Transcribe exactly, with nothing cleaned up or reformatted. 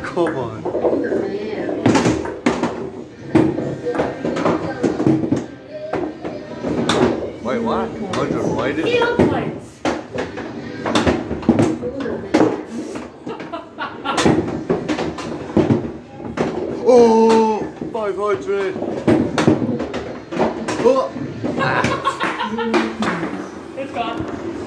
Come on. Wait, what? Underrated? Heel points. Oh, five hundred. Oh. It's gone.